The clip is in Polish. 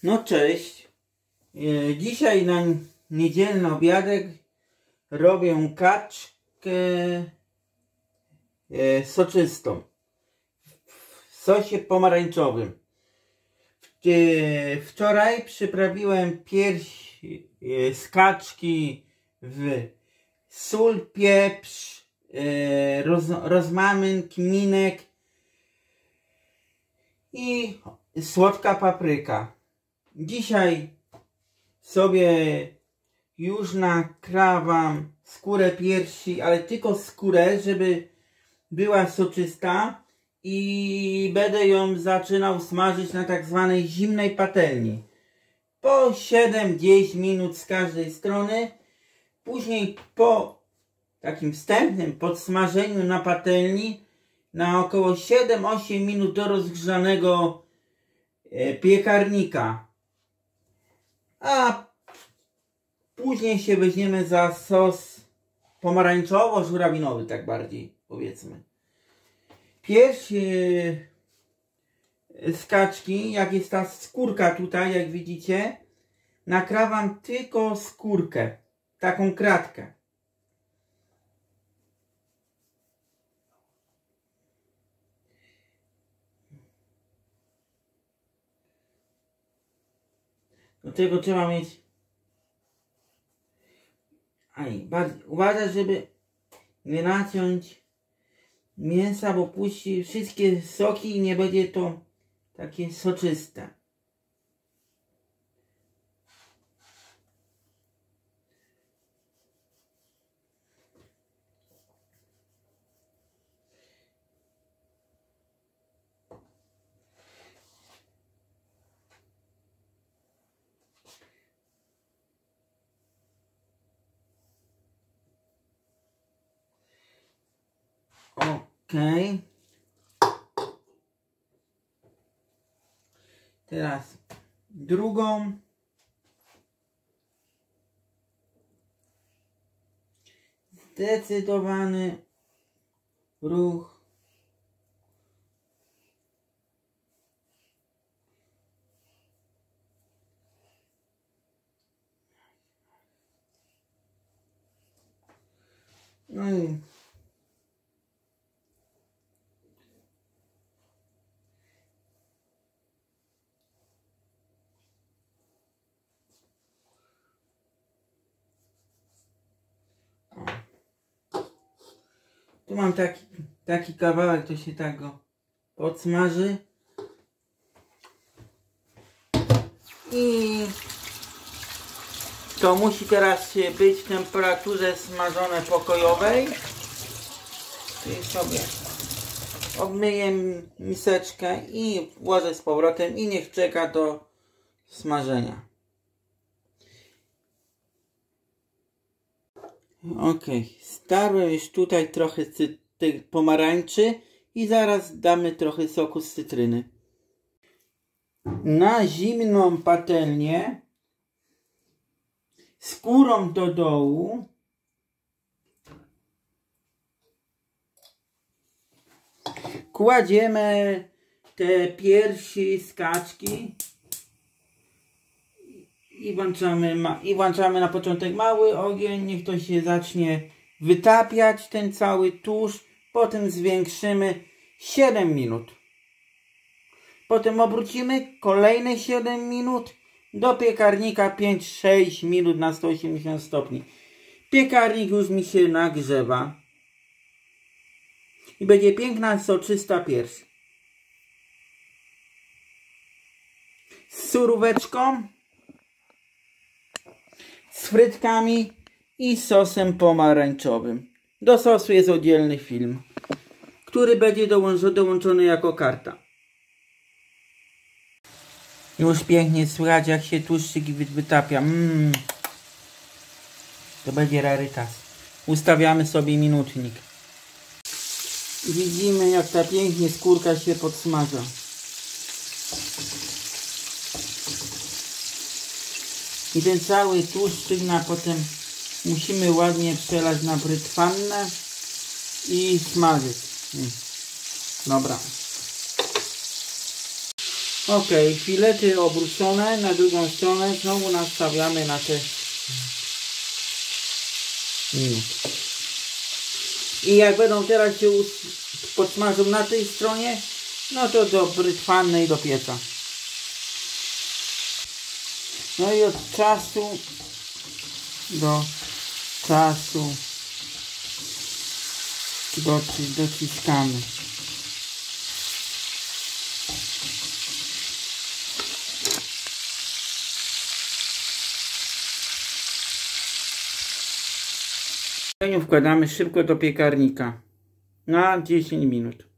No cześć. Dzisiaj na niedzielny obiadek robię kaczkę soczystą w sosie pomarańczowym. Wczoraj przyprawiłem pierś z kaczki w sól, pieprz, rozmarzyn, kminek i słodka papryka. Dzisiaj sobie już nakrawam skórę piersi, ale tylko skórę, żeby była soczysta, i będę ją zaczynał smażyć na tak zwanej zimnej patelni. Po 7-10 minut z każdej strony. Później po takim wstępnym podsmażeniu na patelni na około 7-8 minut do rozgrzanego piekarnika. A później się weźmiemy za sos pomarańczowo-żurawinowy, tak bardziej powiedzmy. Pierś z kaczki, jak jest ta skórka tutaj, jak widzicie, nakrawam tylko skórkę, taką kratkę. Do tego trzeba mieć... Uważaj, żeby nie naciąć mięsa, bo puści wszystkie soki i nie będzie to takie soczyste. Okej. Teraz drugą. Zdecydowany ruch. No i tu mam taki kawałek, to się tak go podsmaży. I to musi teraz być w temperaturze smażone pokojowej. Czyli sobie obmyję miseczkę i włożę z powrotem i niech czeka do smażenia. Ok, starłem już tutaj trochę tej pomarańczy i zaraz damy trochę soku z cytryny. Na zimną patelnię skórą do dołu kładziemy te piersi z kaczki i włączamy na początek mały ogień, niech to się zacznie wytapiać, ten cały tłuszcz, potem zwiększymy 7 minut. Potem obrócimy kolejne 7 minut, do piekarnika 5-6 minut na 180 stopni. Piekarnik już mi się nagrzewa i będzie piękna, soczysta pierś. Z suróweczką, z frytkami i sosem pomarańczowym. Do sosu jest oddzielny film, który będzie dołączony jako karta. Już pięknie słychać, jak się tłuszczyk wytapia. To będzie rarytas. Ustawiamy sobie minutnik. Widzimy, jak ta pięknie skórka się podsmaża. I ten cały tłuszczyk potem musimy ładnie przelać na brytwannę i smażyć. Dobra. Ok, filety obrócone na drugą stronę, znowu nastawiamy na te minut. I jak będą teraz się podsmażą na tej stronie, no to do brytwannej do pieca. No i od czasu do czasu dociskamy. Wkładamy szybko do piekarnika na 10 minut.